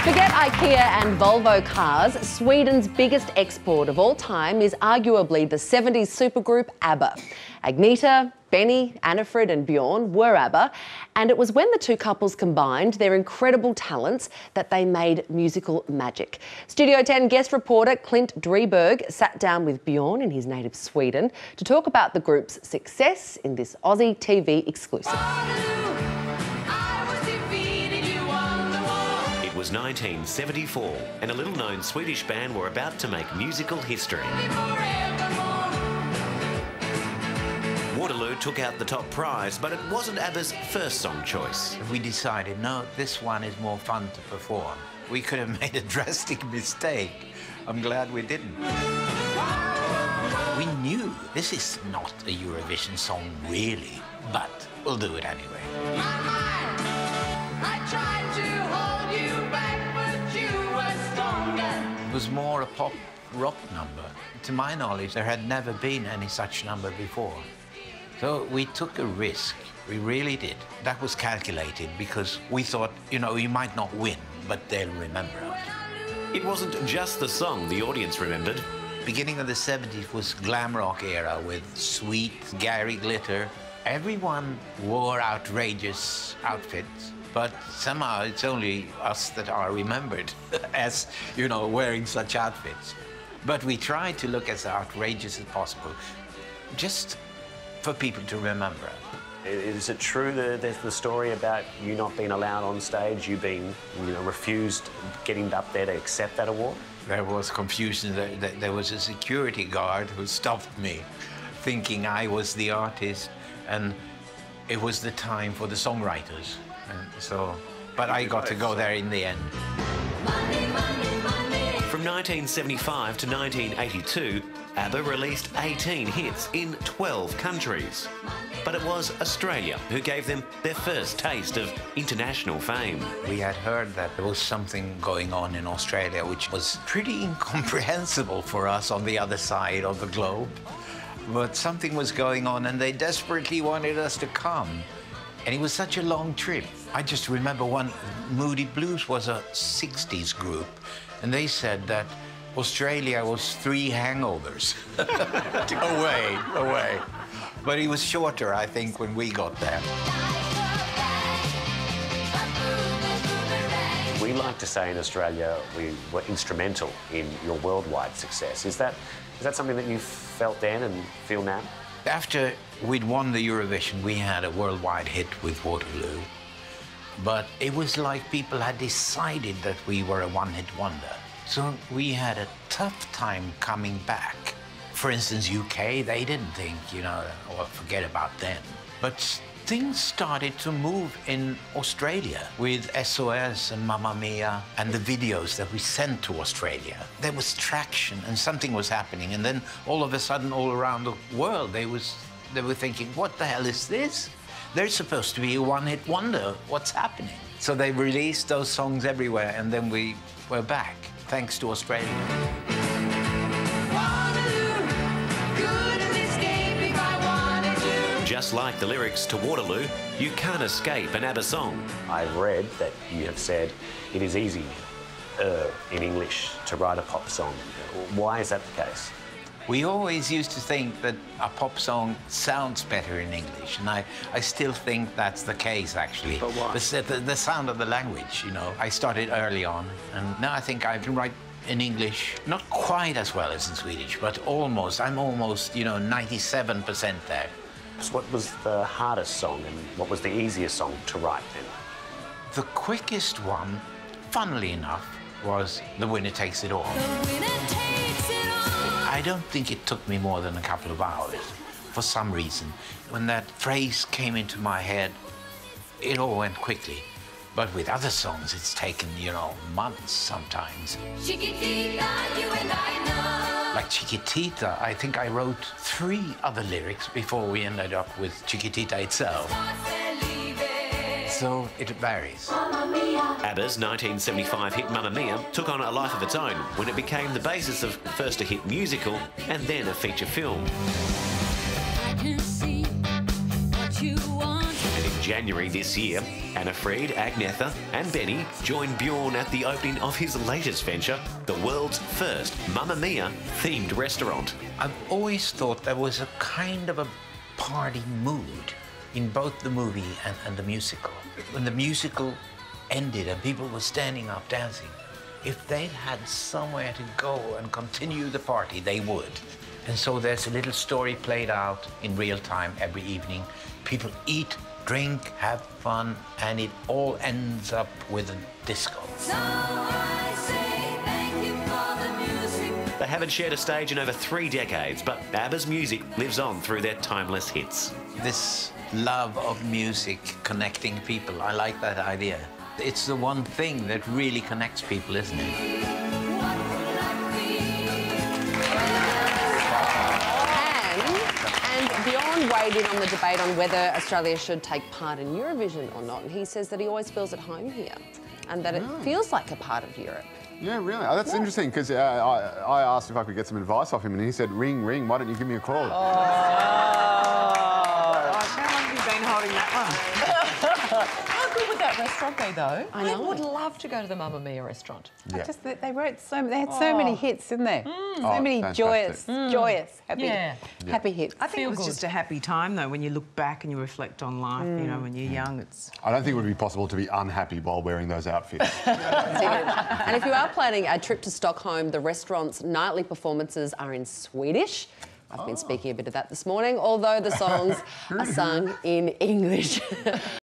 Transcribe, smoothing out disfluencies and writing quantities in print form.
Forget IKEA and Volvo cars. Sweden's biggest export of all time is arguably the 70s supergroup ABBA. Agneta, Benny, Annifrid and Bjorn were ABBA, and it was when the two couples combined their incredible talents that they made musical magic. Studio 10 guest reporter Clint Drieberg sat down with Bjorn in his native Sweden to talk about the group's success in this Aussie TV exclusive. It was 1974 and a little-known Swedish band were about to make musical history. Waterloo took out the top prize, but it wasn't ABBA's first song choice. We decided, no, this one is more fun to perform. We could have made a drastic mistake. I'm glad we didn't. We knew this is not a Eurovision song, really, but we'll do it anyway. It was more a pop rock number. To my knowledge, there had never been any such number before. So we took a risk, we really did. That was calculated because we thought, you know, you might not win, but they'll remember us. It wasn't just the song the audience remembered. Beginning of the 70s was glam rock era with Sweet, Gary Glitter. Everyone wore outrageous outfits, but somehow it's only us that are remembered as, you know, wearing such outfits. But we tried to look as outrageous as possible, just for people to remember. Is it true that there's the story about you not being allowed on stage, you being, refused getting up there to accept that award? There was confusion. There was a security guard who stopped me, thinking I was the artist, and it was the time for the songwriters. And so, but I got to go there in the end. From 1975 to 1982, ABBA released 18 hits in 12 countries. But it was Australia who gave them their first taste of international fame. We had heard that there was something going on in Australia which was pretty incomprehensible for us on the other side of the globe. But something was going on and they desperately wanted us to come. And it was such a long trip. I just remember one, Moody Blues was a 60s group, and they said that Australia was 3 hangovers. away. But it was shorter, I think, when we got there. We like to say in Australia we were instrumental in your worldwide success. Is that something that you felt then and feel now? After we'd won the Eurovision, we had a worldwide hit with Waterloo. But it was like people had decided that we were a one-hit wonder. So we had a tough time coming back. For instance, UK, they didn't think, or forget about them. But things started to move in Australia with SOS and Mamma Mia and the videos that we sent to Australia. There was traction and something was happening. And then all of a sudden, all around the world, they were thinking, what the hell is this? They're supposed to be a one-hit wonder. What's happening? So they released those songs everywhere, and then we were back, thanks to Australia. Just like the lyrics to Waterloo, you can't escape an ABBA song. I've read that you have said it is easy in English to write a pop song. Why is that the case? We always used to think that a pop song sounds better in English, and I still think that's the case, actually. But why? The sound of the language, I started early on, and now I think I can write in English, not quite as well as in Swedish, but almost. I'm almost, 97% there. So what was the hardest song, and what was the easiest song to write then? The quickest one, funnily enough, was The Winner Takes It All. I don't think it took me more than a couple of hours, for some reason. When that phrase came into my head, it all went quickly. But with other songs, it's taken, months sometimes. Chiquitita, you and I know. Like Chiquitita, I think I wrote 3 other lyrics before we ended up with Chiquitita itself. So it varies. ABBA's 1975 hit Mamma Mia took on a life of its own when it became the basis of first a hit musical and then a feature film. I can see what you want. And in January this year, Anna-Frid, Agnetha and Benny joined Bjorn at the opening of his latest venture, the world's first Mamma Mia themed restaurant. I've always thought there was a kind of a party mood in both the movie and the musical. When the musical ended and people were standing up dancing, if they'd had somewhere to go and continue the party, they would. And so there's a little story played out in real time every evening. People eat, drink, have fun, and it all ends up with a disco. So I say thank you for the music. They haven't shared a stage in over 3 decades, but ABBA's music lives on through their timeless hits. This love of music connecting people, I like that idea. It's the one thing that really connects people, isn't it? What will I be? And Bjorn weighed in on the debate on whether Australia should take part in Eurovision or not. And he says that he always feels at home here and that it feels like a part of Europe. Yeah, really. Oh, that's interesting, because I asked if I could get some advice off him, and he said, ring, ring, why don't you give me a call? How long have you been holding that one? How good would that restaurant be, though? I know. I would love to go to the Mamma Mia restaurant. Yeah. Just that they had so many hits, didn't they? So many fantastic. joyous, happy, Yeah. happy hits. I think Feel it was good. just a happy time, though, when you look back and you reflect on life, you know, when you're young, it's... I don't think it would be possible to be unhappy while wearing those outfits. And if you are planning a trip to Stockholm, the restaurant's nightly performances are in Swedish. I've been speaking a bit of that this morning, although the songs are sung in English.